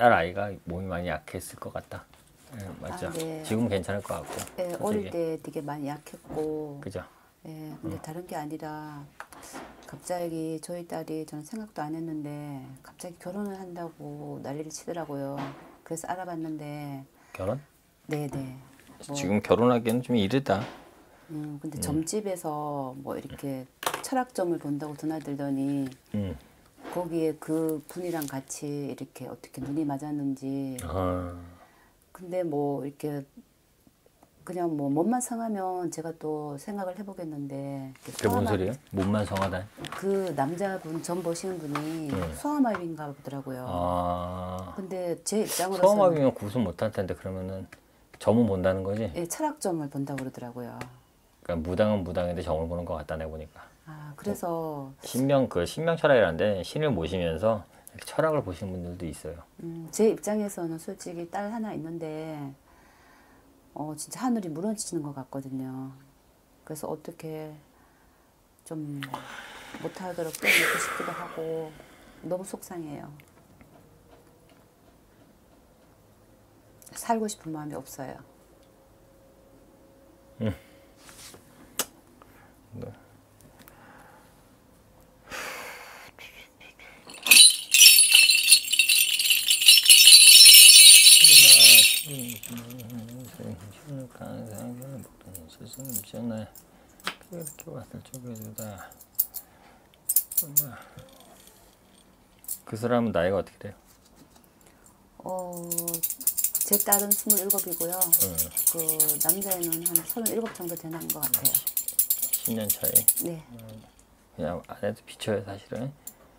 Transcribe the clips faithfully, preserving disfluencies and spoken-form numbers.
딸 아이가 몸이 많이 약했을 것 같다. 예, 맞죠? 아, 네. 지금 괜찮을 것 같고. 예, 어릴 때 되게 많이 약했고. 그죠? 예, 근데 음. 다른 게 아니라 갑자기 저희 딸이 저는 생각도 안 했는데 갑자기 결혼을 한다고 난리를 치더라고요. 그래서 알아봤는데 결혼? 네네. 뭐, 지금 결혼하기에는 좀 이르다. 음, 근데 점집에서 뭐 이렇게 철학점을 본다고 드나들더니 음. 거기에 그 분이랑 같이 이렇게 어떻게 눈이 맞았는지. 아, 근데 뭐 이렇게 그냥 뭐 몸만 상하면 제가 또 생각을 해보겠는데 그게 뭔 소리예요? 몸만 성하다. 그 남자분 전 보시는 분이 소아마비인가 보더라고요. 아, 근데 제 입장으로서는 소아마비면 구분 못할 텐데 그러면은 점은 본다는 거지? 예, 철학점을 본다고 그러더라고요. 그러니까 무당은 무당인데 점을 보는 것 같다 내 보니까. 아 그래서 신명 그 신명 철학이라는데 신을 모시면서 이렇게 철학을 보시는 분들도 있어요. 음, 제 입장에서는 솔직히 딸 하나 있는데 어 진짜 하늘이 무너지는 것 같거든요. 그래서 어떻게 좀 못하도록 떼어놓고 싶기도 하고 너무 속상해요. 살고 싶은 마음이 없어요. 음. 네. 이렇게 왔을 적에다 그 사람은 나이가 어떻게 돼요? 어, 제 딸은 스물일곱이고요. 응. 그 남자애는 한 서른일곱 정도 되는 것 같아요. 십 년 차이. 네. 그냥 안 해도 비춰요 사실은.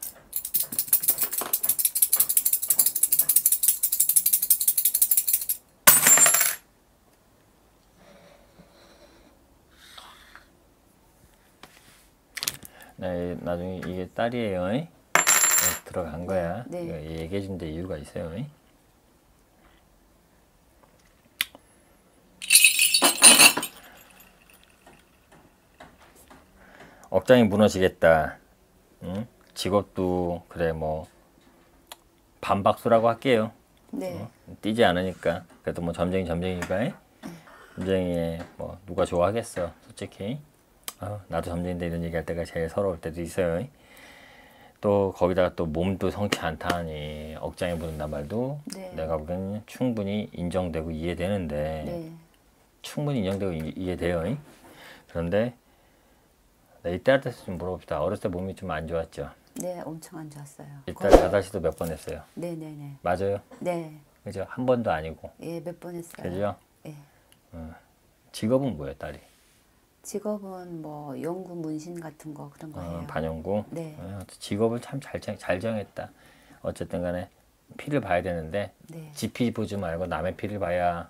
네, 나중에 이게 딸이에요. 네, 들어간 거야. 네. 이거 얘기해 준 데 이유가 있어요. 네? 억장이 무너지겠다. 응? 직업도 그래 뭐 반박수라고 할게요. 네. 어? 뛰지 않으니까. 그래도 뭐 점쟁이 점쟁이가 에? 점쟁이에 뭐 누가 좋아하겠어 솔직히. 어, 나도 점쟁인데 이런 얘기할 때가 제일 서러울 때도 있어요. 또 거기다가 또 몸도 성치 않다 하니 억장에 부른단 말도 네. 내가 보기에는 충분히 인정되고 이해되는데 네. 충분히 인정되고 이, 이해돼요. 그런데 네, 이때한테 좀 물어봅시다. 어렸을 때 몸이 좀 안 좋았죠? 네, 엄청 안 좋았어요. 이때 자살시도 몇 번 했어요? 네네네. 맞아요? 네. 그죠? 한 번도 아니고. 예, 몇 번 했어요. 그죠? 예. 직업은 뭐예요, 딸이? 직업은 뭐 연구 문신 같은 거 그런 거예요. 어, 반영구? 네. 어, 직업을 참 잘 잘 정했다. 어쨌든 간에 피를 봐야 되는데 네. 지 피 보지 말고 남의 피를 봐야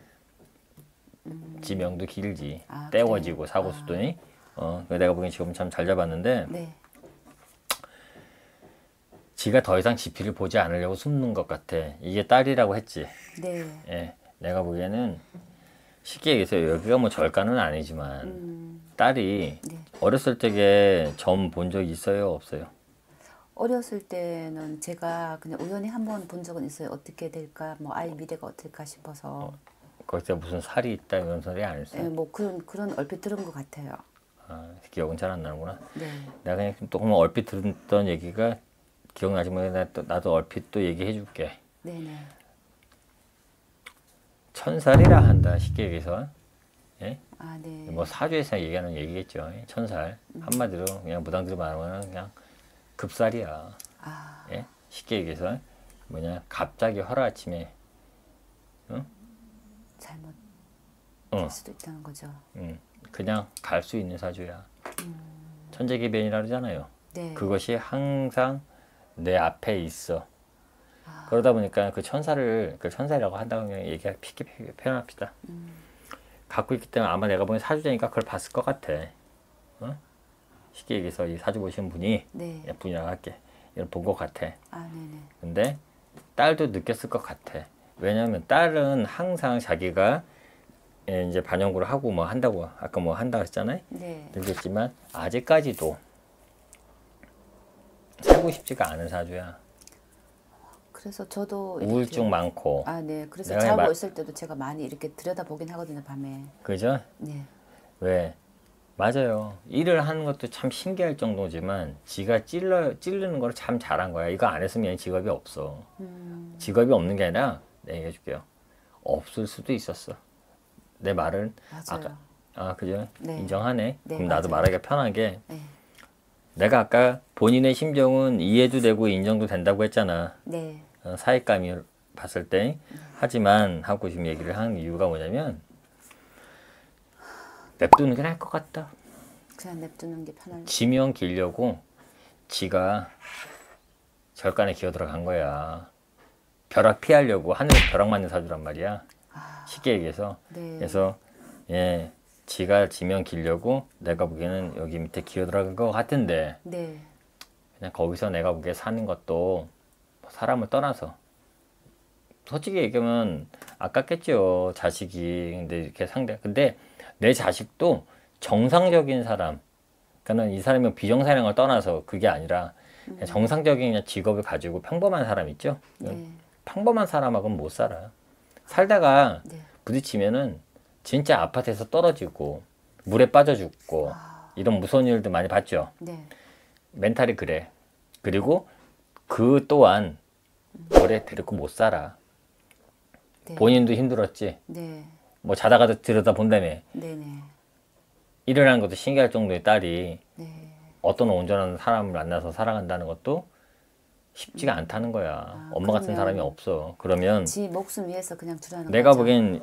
지 명도 길지. 아, 떼워지고 그래요? 사고 수도니. 어, 내가 보기엔 직업은 참 잘 잡았는데 네. 지가 더 이상 지 피를 보지 않으려고 숨는 것 같아. 이게 딸이라고 했지. 네. 예, 내가 보기에는 쉽게 얘기해서 여기가 뭐 절간은 아니지만 음, 딸이 네. 어렸을 적에 점 본 적 있어요, 없어요? 어렸을 때는 제가 그냥 우연히 한 번 본 적은 있어요. 어떻게 될까, 뭐 아이 미래가 어떨까 싶어서. 거기서 무슨 살이 있다 이런 소리 안 했어요? 예, 뭐 그런 그런 얼핏 들은 것 같아요. 아, 기억은 잘 안 나는구나. 네. 내가 그냥 또 그러면 얼핏 들었던 얘기가 기억나지 뭐 나도, 나도 얼핏 또 얘기해 줄게. 네네. 천살이라 한다 쉽게 얘기해서. 예? 아, 네. 뭐 사주에서 얘기하는 얘기겠죠. 천살. 한마디로 그냥 무당들이 말하면 그냥 급살이야. 아, 예? 쉽게 얘기해서 뭐냐 갑자기 하루아침에 잘못 될 수도 있다는 거죠. 음, 그냥 갈 수 있는 사주야. 천재기변이라 그러잖아요. 네. 그것이 항상 내 앞에 있어. 그러다 보니까 그 천사를 그 천사라고 한다고 그냥 얘기 쉽게 표현합시다. 음. 갖고 있기 때문에 아마 내가 보기엔 사주자니까 그걸 봤을 것 같아. 어? 쉽게 얘기해서 이 사주 보시는 분이 네. 분이라고 할게. 이걸 본 것 같아. 아, 네네. 근데 딸도 느꼈을 것 같아. 왜냐하면 딸은 항상 자기가 예, 이제 반영구를 하고 뭐 한다고 아까 뭐 한다고 했잖아요. 네. 느꼈지만 아직까지도 살고 싶지가 않은 사주야. 그래서 저도 이렇게- 우울증 많고. 아, 네. 그래서 내가 자고 말- 있을 때도 제가 많이 이렇게 들여다보긴 하거든요, 밤에. 그죠? 네. 왜? 맞아요. 일을 하는 것도 참 신기할 정도지만 지가 찔러 찌르는 걸 참 잘한 거야. 이거 안 했으면 직업이 없어. 음, 직업이 없는 게 아니라 내가 얘기해 줄게요. 없을 수도 있었어. 내 말은 맞아요. 아까 아 그죠? 네. 인정하네. 네, 그럼 나도 맞아요. 말하기가 편하게 네. 내가 아까 본인의 심정은 이해도 되고 인정도 된다고 했잖아. 네. 어, 사익감이 봤을 때. 하지만 하고 지금 얘기를 하는 이유가 뭐냐면 냅두는 게 나을 것 같다. 그냥 냅두는 게 편할. 지명 길려고 지가 절간에 기어 들어간 거야. 벼락 피하려고 하늘에 벼락 맞는 사주란 말이야. 쉽게 얘기해서. 네. 그래서 예, 지가 지명 길려고 내가 보기에는 여기 밑에 기어 들어간 것 같은데 네. 그냥 거기서 내가 보기에 사는 것도 사람을 떠나서 솔직히 얘기하면 아깝겠죠. 자식이. 근데 이렇게 상대 근데 내 자식도 정상적인 사람 그러니까 이 사람이 비정상인 걸 떠나서 그게 아니라 그냥 정상적인 그냥 직업을 가지고 평범한 사람 있죠. 네. 평범한 사람하고는 못 살아. 살다가 네. 부딪히면은 진짜 아파트에서 떨어지고 물에 빠져 죽고 이런 무서운 일도 많이 봤죠. 네. 멘탈이 그래. 그리고 그 또한 오래 데리고 못 살아. 네. 본인도 힘들었지. 네. 뭐 자다가도 들여다 본다며. 네네. 일어나는 것도 신기할 정도의 딸이 네. 어떤 온전한 사람을 만나서 살아간다는 것도 쉽지가 않다는 거야. 아, 엄마 같은 그러면 사람이 없어. 그러면 지 목숨 위해서 그냥 두라는 내가 거죠. 보기엔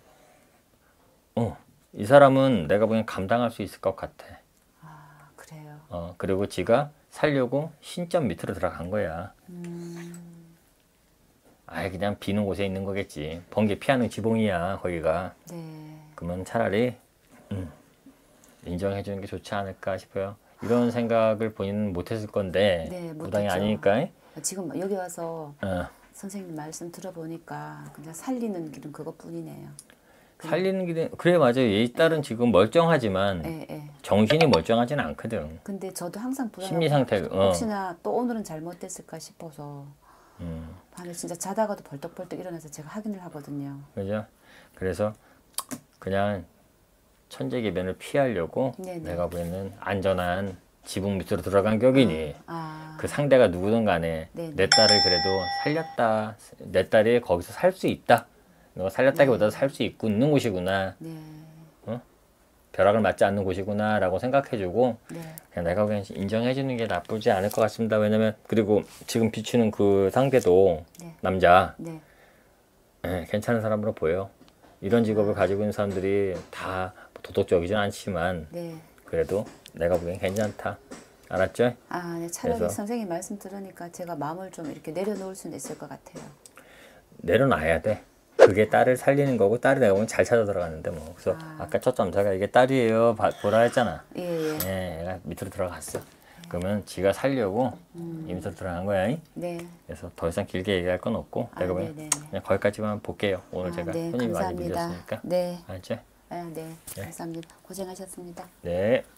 어, 이 사람은 내가 보기엔 감당할 수 있을 것 같아. 아, 그래요. 어, 그리고 지가 살려고 신점 밑으로 들어간 거야. 음, 아예 그냥 비는 곳에 있는 거겠지. 번개 피하는 지붕이야 거기가. 네. 그러면 차라리 음, 인정해 주는 게 좋지 않을까 싶어요. 이런 생각을 본인은 못했을 건데 네, 무당이 못했죠. 아니니까. 지금 여기 와서 어, 선생님 말씀 들어보니까 그냥 살리는 길은 그것뿐이네요. 살리는 길은 그래 맞아요. 얘 딸은 지금 멀쩡하지만 예, 예. 정신이 멀쩡하지는 않거든. 근데 저도 항상 불안하고 심리 상태, 어. 혹시나 또 오늘은 잘못됐을까 싶어서 음, 밤에 진짜 자다가도 벌떡벌떡 일어나서 제가 확인을 하거든요. 그죠? 그래서 그냥 천재기변을 피하려고 네네. 내가 보기에는 안전한 지붕 밑으로 들어간 격이니 아, 그 상대가 누구든 간에 네네. 내 딸을 그래도 살렸다. 내 딸이 거기서 살 수 있다. 너 살렸다기보다 살 수 있고 있는 곳이구나. 네, 벼락을 맞지 않는 곳이구나 라고 생각해주고 네, 그냥 내가 그냥 인정해주는 게 나쁘지 않을 것 같습니다. 왜냐면 그리고 지금 비추는 그 상대도 네. 남자 네, 예, 괜찮은 사람으로 보여. 이런 직업을 가지고 있는 사람들이 다 도덕적이진 않지만 네. 그래도 내가 보기엔 괜찮다. 알았죠? 아, 네. 차라리 그래서- 선생님 말씀 들으니까 제가 마음을 좀 이렇게 내려놓을 수는 있을 것 같아요. 내려놔야 돼. 그게 딸을 살리는 거고 딸이 내가 보면 잘 찾아 들어갔는데 뭐. 그래서 아. 아. 까첫 점사가 이게 딸이에요. 봐- 보라 했잖아. 예, 예. 예, 얘가 밑으로 들어갔어. 그러면 지가 살려고 이 밑으로 들어간 거야. 잉? 네. 그래서 더 이상 길게 얘기할 건 없고 아, 내가 보면 네네네. 그냥 거기까지만 볼게요. 오늘 아, 제가 네, 손님이 많이 감사합니다. 밀렸으니까. 네. 알죠? 아, 네. 감사합니다. 고생하셨습니다. 네.